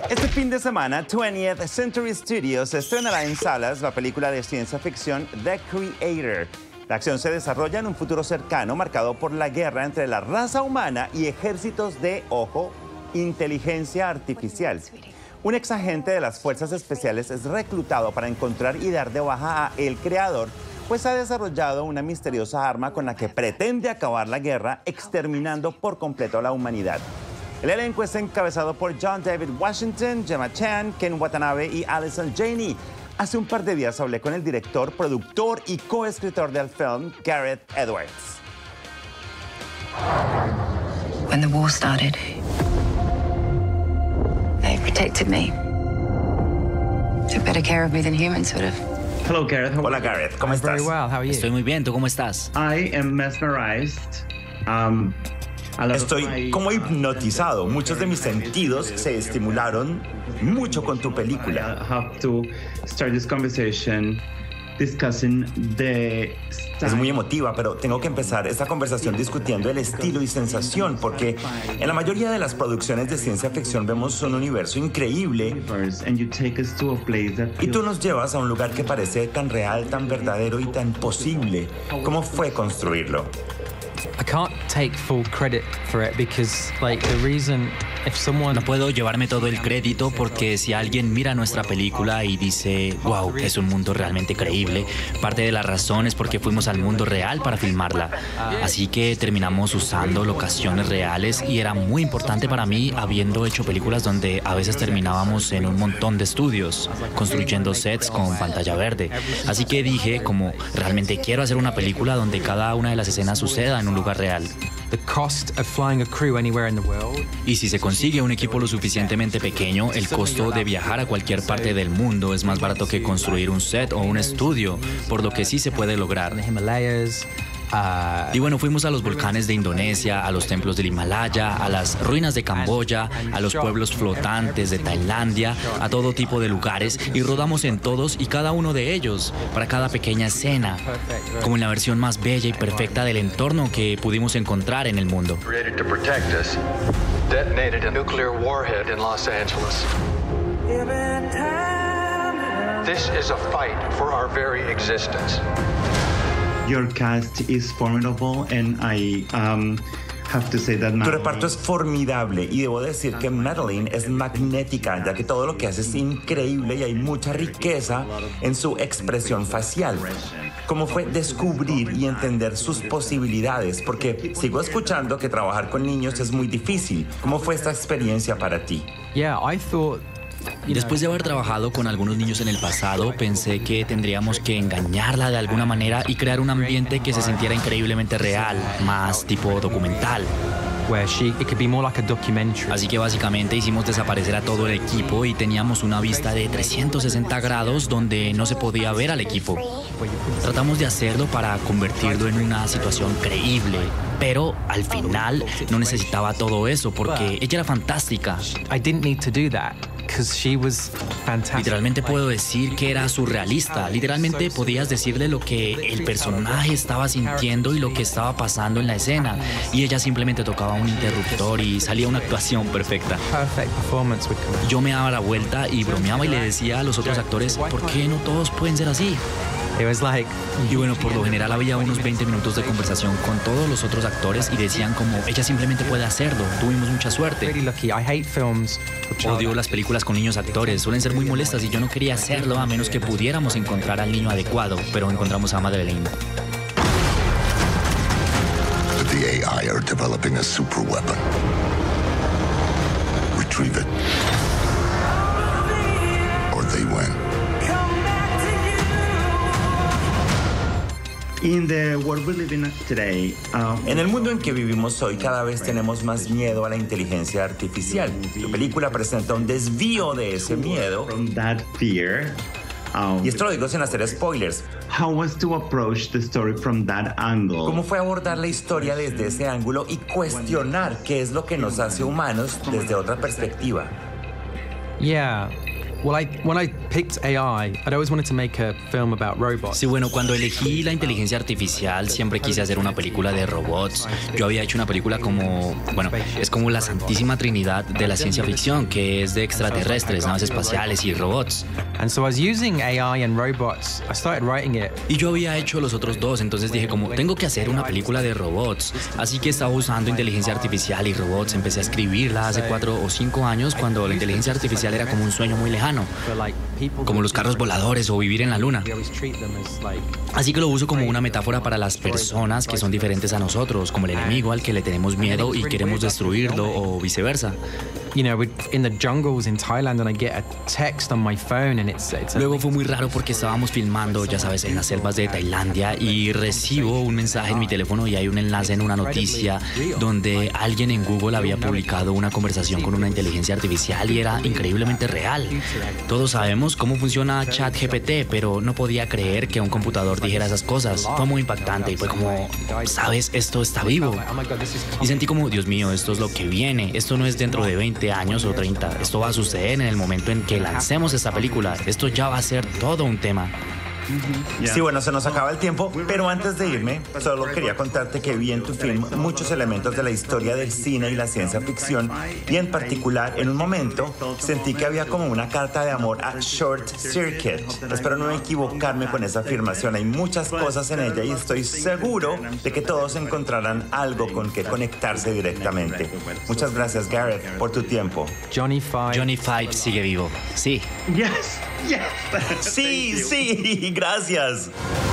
Este fin de semana, 20th Century Studios estrenará en salas la película de ciencia ficción The Creator. La acción se desarrolla en un futuro cercano marcado por la guerra entre la raza humana y ejércitos de, ojo, inteligencia artificial. Un exagente de las fuerzas especiales es reclutado para encontrar y dar de baja a El Creador, pues ha desarrollado una misteriosa arma con la que pretende acabar la guerra, exterminando por completo a la humanidad. El elenco es encabezado por John David Washington, Gemma Chan, Ken Watanabe y Allison Janney. Hace un par de días hablé con el director, productor y coescritor del film, Gareth Edwards. When the war started, they protected me. Took better care of me than humans would have. Hello, Gareth. Hola, Gareth. ¿Cómo estás? Very well. How are you? Estoy muy bien, ¿tú cómo estás? I am mesmerized. Estoy como hipnotizado. Muchos de mis sentidos se estimularon mucho con tu película. I have to start this conversation discussing the Es muy emotiva, pero tengo que empezar esta conversación discutiendo el estilo y sensación, porque en la mayoría de las producciones de ciencia ficción vemos un universo increíble and you take us to a place that y tú nos llevas a un lugar que parece tan real, tan verdadero y tan posible. ¿Cómo fue construirlo? I can't take full credit for it because, the reason if someone... No puedo llevarme todo el crédito porque si alguien mira nuestra película y dice, wow, es un mundo realmente creíble, parte de la razón es porque fuimos al mundo real para filmarla. Así que terminamos usando locaciones reales y era muy importante para mí, habiendo hecho películas donde a veces terminábamos en un montón de estudios, construyendo sets con pantalla verde. Así que dije, como realmente quiero hacer una película donde cada una de las escenas suceda en un lugar real. The cost of flying a crew anywhere in the world. Y si se consigue un equipo lo suficientemente pequeño, el costo de viajar a cualquier parte del mundo es más barato que construir un set o un estudio, por lo que sí se puede lograr. The Himalayas. Y bueno, fuimos a los volcanes de Indonesia, a los templos del Himalaya, a las ruinas de Camboya, a los pueblos flotantes de Tailandia, a todo tipo de lugares y rodamos en todos y cada uno de ellos, para cada pequeña escena, como en la versión más bella y perfecta del entorno que pudimos encontrar en el mundo. Created to protect us, detonated a nuclear warhead in Los Angeles. This is a fight for our very existence. your cast is formidable and I have to say that Tu reparto es formidable y debo decir que Madeline es magnética, ya que todo lo que hace es increíble y hay mucha riqueza en su expresión facial. ¿Cómo fue descubrir y entender sus posibilidades? Porque sigo escuchando que trabajar con niños es muy difícil. ¿Cómo fue esta experiencia para ti? Después de haber trabajado con algunos niños en el pasado, pensé que tendríamos que engañarla de alguna manera y crear un ambiente que se sintiera increíblemente real, más tipo documental. Así que básicamente hicimos desaparecer a todo el equipo y teníamos una vista de 360 grados donde no se podía ver al equipo. Tratamos de hacerlo para convertirlo en una situación creíble, pero al final no necesitaba todo eso porque ella era fantástica. Literalmente puedo decir que era surrealista. Literalmente podías decirle lo que el personaje estaba sintiendo y lo que estaba pasando en la escena. Y ella simplemente tocaba un interruptor y salía una actuación perfecta. Yo me daba la vuelta y bromeaba y le decía a los otros actores, ¿por qué no todos pueden ser así? Y bueno, por lo general había unos 20 minutos de conversación con todos los otros actores y decían como, ella simplemente puede hacerlo, tuvimos mucha suerte. Odio las películas con niños actores, suelen ser muy molestas y yo no quería hacerlo a menos que pudiéramos encontrar al niño adecuado, pero encontramos a Madeleine. The AI are developing a super weapon. Retrieve it, or they win. In the world we live in today, En el mundo en que vivimos hoy, cada vez tenemos más miedo a la inteligencia artificial. Tu película presenta un desvío de ese miedo. from that fear, Y esto lo digo sin hacer spoilers. how was to approach the story from that angle? ¿Cómo fue abordar la historia desde ese ángulo y cuestionar qué es lo que nos hace humanos desde otra perspectiva? When I picked AI, I'd always wanted to make a film about robots. Sí, bueno, cuando elegí la inteligencia artificial, siempre quise hacer una película de robots. Yo había hecho una película como, bueno, es como la santísima trinidad de la ciencia ficción, que es de extraterrestres, naves espaciales y robots. And so I was using AI and robots. I started writing it. Y yo había hecho los otros dos, entonces dije como, tengo que hacer una película de robots. Así que estaba usando inteligencia artificial y robots. Empecé a escribirla hace 4 o 5 años, cuando la inteligencia artificial era como un sueño muy lejano, como los carros voladores o vivir en la luna. Así que lo uso como una metáfora para las personas que son diferentes a nosotros, como el enemigo al que le tenemos miedo y queremos destruirlo, o viceversa. You know, in the jungles in Thailand, and I get a text on my phone, and it's Luego fue muy raro porque estábamos filmando, ya sabes, en las selvas de Tailandia, y recibo un mensaje en mi teléfono y hay un enlace en una noticia donde alguien en Google había publicado una conversación con una inteligencia artificial y era increíblemente real. Todos sabemos cómo funciona ChatGPT, pero no podía creer que un computador dijera esas cosas. Fue muy impactante y fue como, ¿sabes? Esto está vivo. Y sentí como, Dios mío, esto es lo que viene. Esto no es dentro de 20 años o 30. Esto va a suceder en el momento en que lancemos esta película. Esto ya va a ser todo un tema. Sí, bueno, se nos acaba el tiempo, pero antes de irme, solo quería contarte que vi en tu film muchos elementos de la historia del cine y la ciencia ficción, y en particular, en un momento, sentí que había como una carta de amor a Short Circuit. Espero no equivocarme con esa afirmación. Hay muchas cosas en ella y estoy seguro de que todos encontrarán algo con que conectarse directamente. Muchas gracias, Gareth, por tu tiempo. Johnny Five sigue vivo. Sí. Yes, yes. Sí, sí, gracias.